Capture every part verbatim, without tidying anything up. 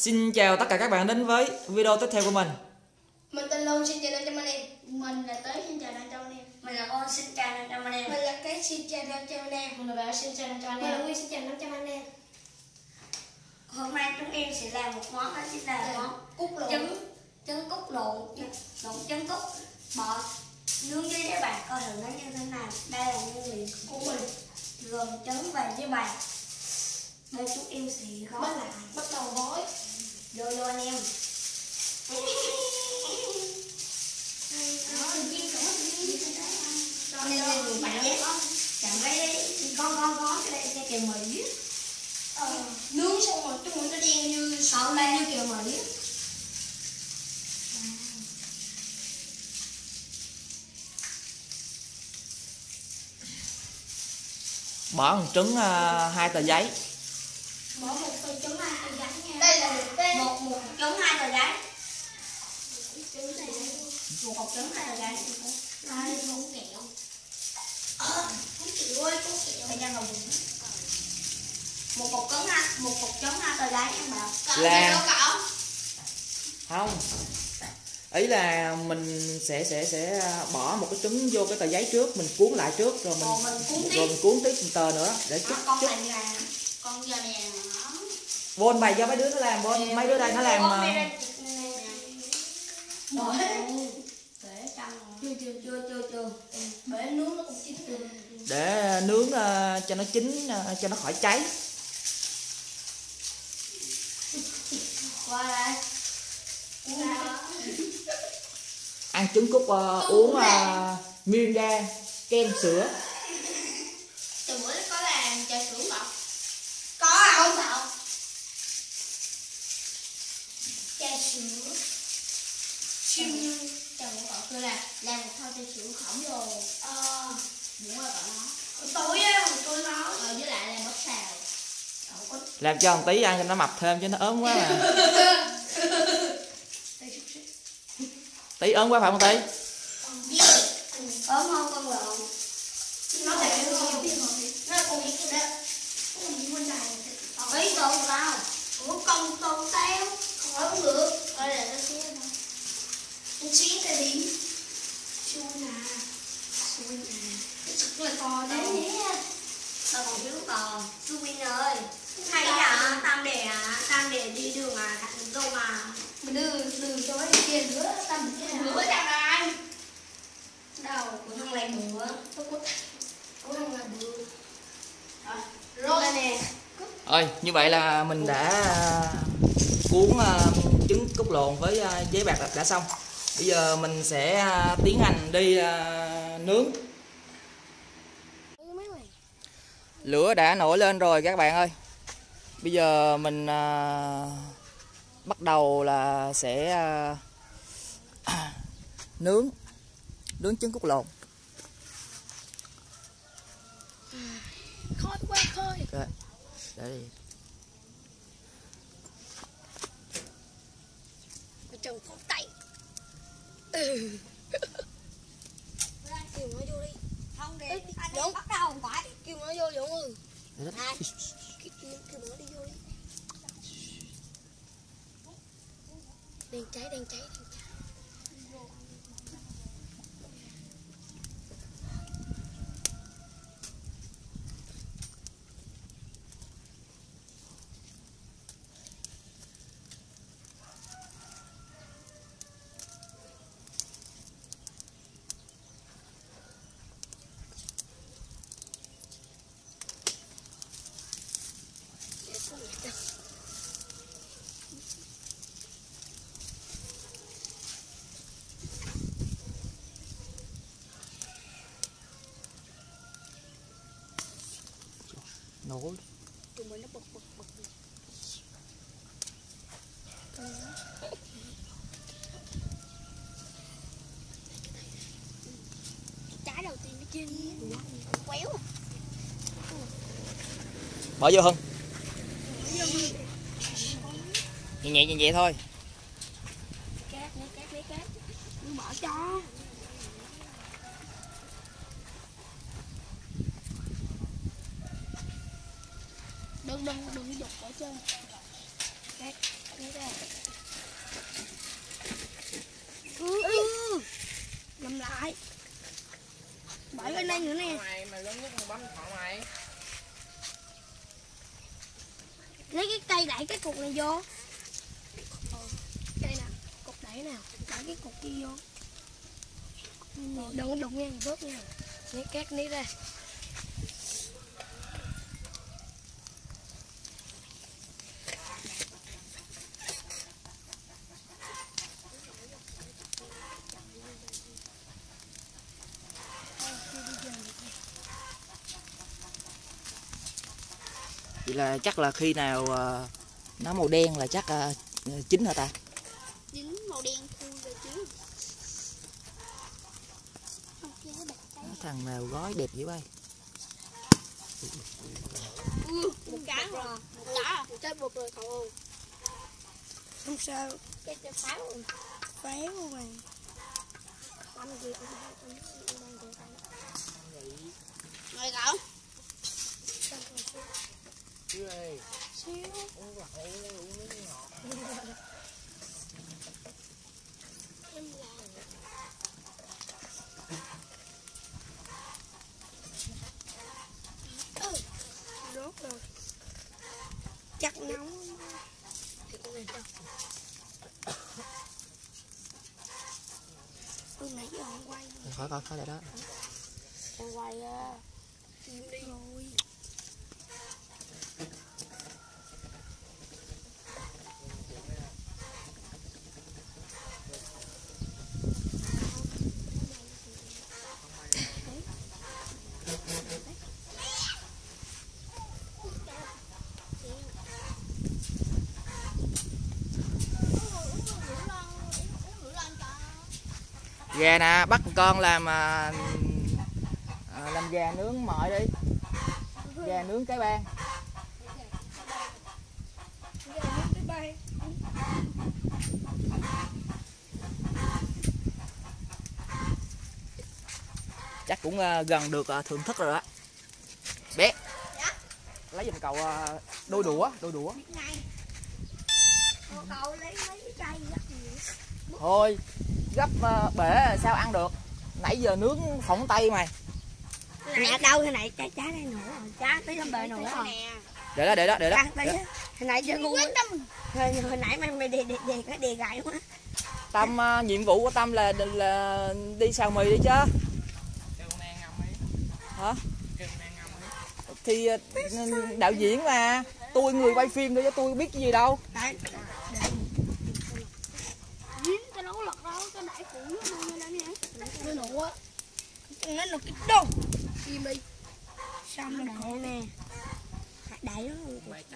Xin chào tất cả các bạn đến với video tiếp theo của mình. Mình tên Long, xin chào năm trăm anh em. Mình là Tới, xin chào năm trăm anh em. Mình là Con, xin chào năm trăm anh em. Mình là Cái, xin chào năm trăm anh em. Mình là Bảo, xin chào năm trăm anh Mình là em. Nguyên, xin chào năm trăm anh em. Hôm nay chúng em sẽ làm một món, đó chính là món Cút lộn. trứng trứng cút lộn lộn trứng cút bò nướng với giấy bạc, coi thử nó như thế nào. Đây là nguyên liệu của mình gồm trứng và giấy bạc. Đây chúng em sẽ gói Bắt, lại bắt đầu gói. vô vô anh em. Nên nên bạn nhé, chạm cái con con con cái đây cái kẹo Mỹ. Ờ, nướng xong rồi chúng mình nó đen như Còn đây như kẹo Mỹ. Bỏ một trứng uh, hai tờ giấy. bỏ một phần trứng hai tờ giấy nha. Đây là một cái một một trứng hai tờ giấy. trứng này. Một hộp trứng hai tờ giấy. Đây một kẹo. Ờ, không chịu ơi, có kẹo. Phải cho vào bụng. Một hộp trứng ha, một hộp trứng hai tờ giấy em bảo. Cậu Là- kẹo cậu. Không. Ý là mình sẽ sẽ sẽ bỏ một cái trứng vô cái tờ giấy trước, mình cuốn lại trước rồi mình Rồi mình cuốn tiếp. rồi mình cuốn tiếp một tờ nữa để chút Con chút. này là Con giờ nè nó. Bôn bày cho mấy đứa nó làm, bôn mấy đứa đây nó làm Con mà. đây đây nè. Bỏ Để trong chưa chưa chưa chưa chưa. để nướng nó cũng chín được. Để nướng uh, cho nó chín, uh, cho nó khỏi cháy. Qua đây. Sao? Ăn trứng cút uh, uống uh, Mirinda kem sữa. Từ bữa nó có làm trà sữa ngọt. Có không cậu? Trà sữa. Chim trà sữa cậu tôi là làm một thau trà sữa khổng lồ. Ờ. Đúng rồi cậu nói. Tối á, tôi nói. Ờ, với lại làm bắp xào. Cậu có Làm cho một tí ăn cho nó mập thêm chứ nó ốm quá mà. Tí ốm quá phải không Tí? Ốm không con lợn. nó để nó không biết rồi. Nó còn những cái đó. Có còn những bên này. Ý tôm tao. Ủa con tôm teo. Khỏi không được. Coi là nó xíu thôi. Nó xíu cái đi. Xui nè. Xui nè. Cái sụt là to đấy nhé. Tao còn thiếu tò. Chú Vinh ơi. Hay là tam đề à, tam đề đi đường à, đặt đâu mà. Mình đưa đưa cho mấy kia nữa. Tâm cái nào. Bữa tao là anh. Đâu. Của thằng này bữa. Tôi có có không làm được. Rồi đây nè. Ơi, như vậy là mình đã cuốn uh, trứng cút lộn với uh, giấy bạc đã, đã xong. Bây giờ mình sẽ uh, tiến hành đi uh, nướng. Lửa đã nổi lên rồi các bạn ơi. Bây giờ mình uh, bắt đầu là sẽ uh, nướng nướng trứng cút lộn. Khói quá khói. Okay. Để đi. Trần phóng tay. Ừ. Kêu nó vô đi. Không đi, anh Dũng bắt đầu không phải. Kêu nó vô Dũng ơi. Để Này. Kêu, kêu nó đi vô đi. Đang cháy, đang cháy, đang cháy. nổi. Tụi mình nó bật bật bật. Trái đầu tiên nó trên quéo. Bỏ vô Hưng. Nhẹ nhẹ như vậy thôi. Cát, lấy cát, lấy cát. Nó bỏ cho. Đừng đừng đừng dục ở trên. Cát. Ừ, ừ. Làm lại. Bởi bên đây nữa nè. Mày mày lớn nhất mày bấm điện thoại mày. Lấy cái cây đẩy cái cục này vô. Cây nè, cục đẩy nè, đẩy cái cục kia vô. Đừng có đụng nha, vớt nha. Lấy cát ní ra. Vậy là chắc là khi nào uh, nó màu đen là chắc uh, chín hả ta? Dính màu đen thui rồi chứ. Thằng nào gói đẹp dữ bay. Ừ, một cái rồi, một cái một cái buộc rồi cậu. Không sao, cái cái pháo rồi. Pháo mà. Ăn gì ăn ăn ăn ăn Rồi cậu. Xíu ơi. Xíu. Uống rượu, uống nước ngọt. Em làm. Ừ. Rốt rồi. Chắc nóng. Thì con này cho. Con nãy giờ không quay. Khỏi khỏi khỏi lại đó. Con quay á. Đi rồi. Gà nè, bắt con làm à, làm gà nướng mợi đi. Gà nướng cái ban. Chắc cũng uh, gần được uh, thưởng thức rồi đó. Bé. Lấy giùm cậu uh, đôi đũa, đôi đũa. Cậu lấy mấy cái cây gấp gì? Thôi, gấp uh, bể sao ăn được. Nãy giờ nướng phỏng tay mày. Nè đâu thế này trái trái đây nữa rồi, trái tới trong bể nữa rồi. Để đó, để đó, để đó. Hồi nãy giờ ngu. Hồi, hồi nãy mày mày đề đề đề cái đề gãi quá. Tâm uh, nhiệm vụ của Tâm là là đi xào mì đi chứ. Hả? Thì uh, đạo diễn mà, tôi người quay phim thôi chứ tôi biết cái gì đâu. Đấy. Dính cái nấu lật đâu, cái đẩy phụ nó đưa lên nè. Đưa nụ á. Nó là cái đâu. Im đi. Sao nó đẩy nè. Đẩy nó.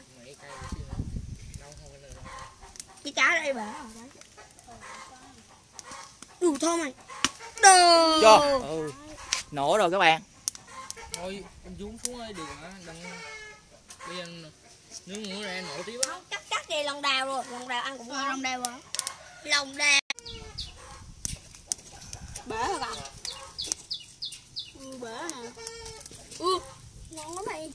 Cái cá đây bà. Đủ thôi mày. Đồ. Cho. Ừ. Nổ rồi các bạn. Thôi em xuống xuống ơi, đừng đừng bây giờ nướng nữa ra nổ tiếp á. Cắt cắt về lòng đào rồi, lòng đào ăn cũng ngon. Lòng đào hả? Lòng đào. Bể hả cậu? Ừ, bể nè. Ừ, ngon lắm mày.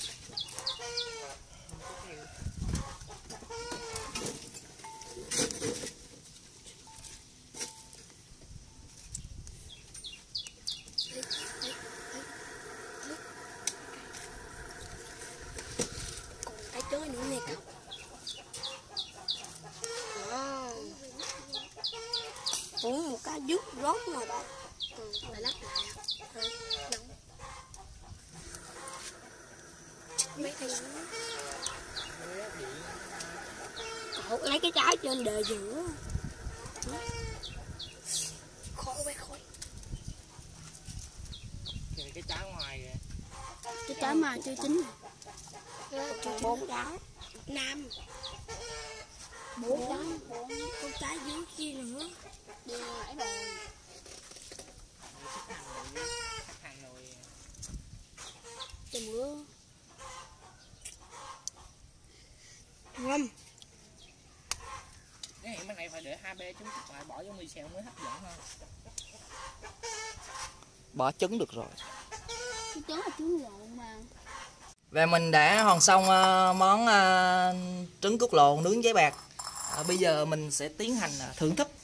Cái chơi nữa nè cậu. Wow. Uống một cái dứt rót mà bạn. Ừ, lại lắc lại. Rồi, nóng. Mấy cái cậu lấy cái trái trên đề giữa. Khói quét khói. Cái trái ngoài kìa. Cái trái mà chưa chín. Bốn trái. Năm. Bốn trái. Bốn Con trái dưới kia nữa. đưa nãy rồi. Hàng nồi. Trời mưa. Ngon. Cái này bên này phải để hai bé chúng lại bỏ vô mì xèo mới hấp dẫn hơn. Bỏ trứng được rồi. Cái trứng là trứng lộn mà. Và mình đã hoàn xong uh, món uh, trứng cút lộn nướng giấy bạc. À, bây giờ mình sẽ tiến hành thưởng thức.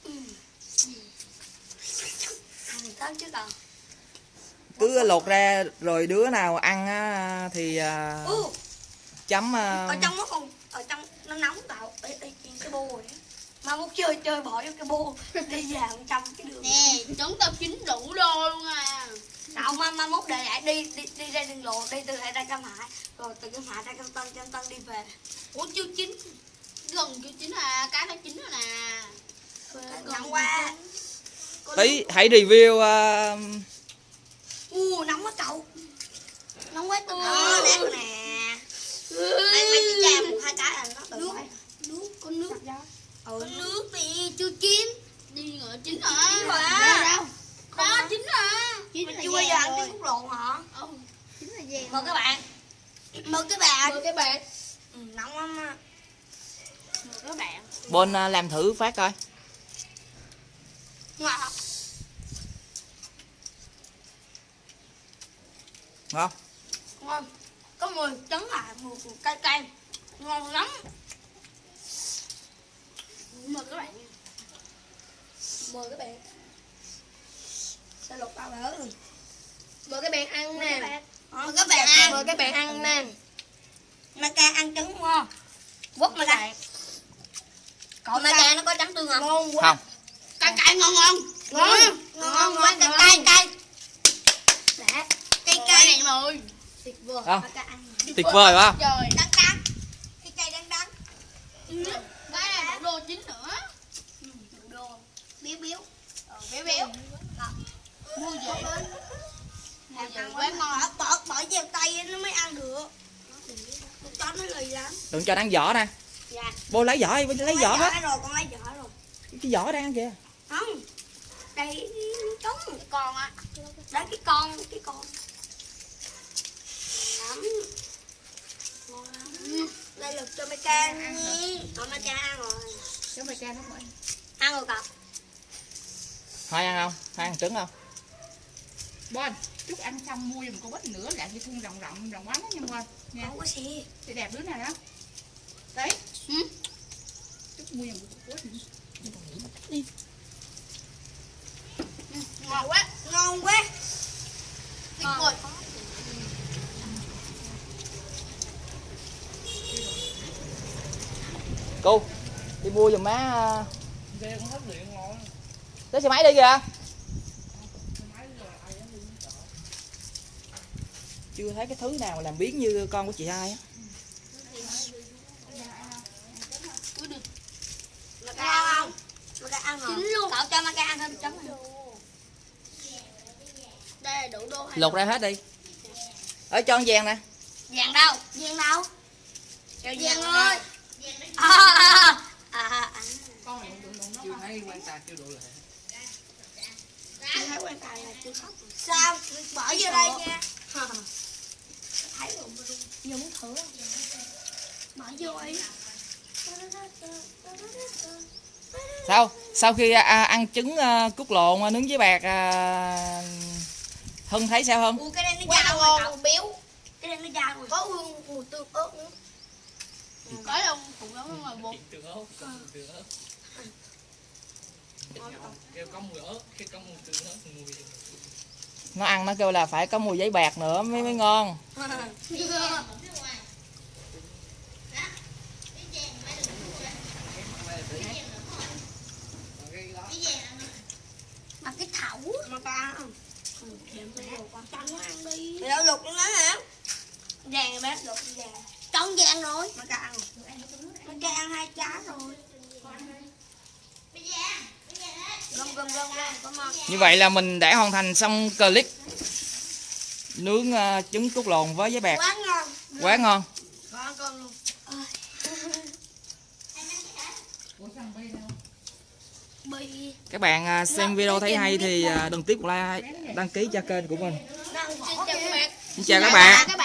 Ăn tớt chứ còn. Cứ lột ra rồi đứa nào ăn á, thì à, Ừ. chấm à, Ở trong nó còn ở trong nó nóng tạo ở cái bô rồi. Mà muốn chơi chơi bỏ vô cái bô đi vào trong cái đường. Nè, chúng tao chín đủ đô luôn à. Đâu mà mà mốt để lại đi đi đi ra đường lộ, đi từ lại ra Cam Hải, rồi từ Cam Hải ra Cam Tân, Cam Tân đi về. Ủa chưa chín. Gần chưa chín à, cái nó chín rồi nè. Nóng quá. tí hãy review uh, U nóng quá cậu. Nóng quá tôi. Đó, nè nè. Mấy mấy cái cha một hai cái là nó tự Nước. quay. Nước, con nước. Ừ. Con nước thì chưa chín. Đi ngựa chín rồi. Chín rồi á. Đâu, đâu. Đó chín rồi. Chín Mình là chưa bao giờ ăn rồi. trứng cút lộn hả? Ừ, chín là vàng. Mời các bạn. Mời các bạn. Mời các bạn. Ừ, nóng lắm á. Mời các bạn. bên uh, làm thử phát coi. Ngon. Ngon. Ngon. Có mùi trứng là mùi cay cay. Ngon lắm. Mời các bạn. Mời các bạn. Sẽ lột bao bể rồi. Mời các bạn ăn Mời các nè. bạn. Mời các bạn ăn. Mời các bạn ăn nè. Maca ăn trứng ngon. Quất Maca. Còn Maca nó có trắng tương hả? Ngon quá. Không. Cay cay ngon ngon. Ngon. Ngon quá cay cay cay. Đã. Cay cay này mời. tuyệt vời. Không. Maca ăn. Tuyệt vời quá. Trời. Đắng đắng. Cái cay đắng đắng. Cái này đổ đô chín nữa. Ừ, đồ. Biếu biếu. Ờ, béo béo. Mua về. Mua về Ăn quá ngon. Bỏ bỏ bỏ vào tay nó mới ăn được. Con chó nó lì lắm. Đừng cho nó ăn vỏ nè. Dạ. Bô lấy vỏ đi, lấy Con vỏ hết. rồi, con lấy vỏ rồi. Cái vỏ đang ăn kìa. Không. Đây trống Cái con á. đấy cái con cái con lắm ngon lắm. Đây là cho Maca ăn nha. Còn Maca ăn rồi. Cho mày cha nó mới. Ăn rồi cậu. Hai ăn không? Hai ăn trứng không? Bon, chút ăn xong mua giùm cô bít nữa lại đi thun rộng rộng rộng quá nó nha Bon nha. Không có gì. Thì đẹp đứa nào đó. Đấy. Ừ. Chút mua giùm cô bít nữa. Đi. Ngon quá. Ngon quá. Tuyệt vời. Cô đi mua giùm má. Xe cũng hết điện rồi. Lấy xe máy đi kìa. Chưa thấy cái thứ nào mà làm biến như con của chị hai á. Maca ăn không? Maca ăn rồi. Chín luôn. Cậu cho Maca ăn thêm trứng rồi. Đây là đủ đô. Lột ra hết đi. Ở cho con vàng nè. Vàng đâu? Vàng đâu? Cho Vàng vàng ơi. ơi. À, à, à, à. Con này đụng đụng nó Chưa con. thấy quan tài chưa đủ lại. Chưa thấy quan tài là chưa khóc. Sao? Bỏ vô đây nha. Thấy rồi mà luôn. Giờ muốn thử không? Bỏ vô đi. Sao? Sau khi à, ăn trứng à, cút lộn à, nướng với bạc à, Hân thấy sao Hân? Ủa cái đây nó Quá dao rồi cậu. ngon, béo. Cái đây nó dao rồi. Có hương mùi tương ớt nữa. Có đâu cũng giống ngoài bột. Trường ớt, có mùi trường ớt. Kêu có mùi ớt, khi có mùi trường ớt thì mùi. Nó ăn nó kêu là phải có mùi giấy bạc nữa mới mới ngon. Mà cái thảo mà ta ăn không? Ừ, thêm cái đồ con trắng nó ăn đi. Thì đâu lục nó hả? Vàng rồi bé, lục vàng. Trống vàng rồi. Mà ca ăn rồi. Mà ca ăn hai trái rồi. Gom gom gom gom có ngon. Như vậy là mình đã hoàn thành xong clip nướng uh, trứng cút lộn với giấy bạc. Quá ngon. Quá ngon. Có ăn cơm luôn. Ủa sao bi đâu? Bi. Các bạn uh, xem video thấy hay thì uh, đừng tiếp một like, đăng ký cho kênh của mình. Đang Xin chào các bạn. Xin chào các bạn.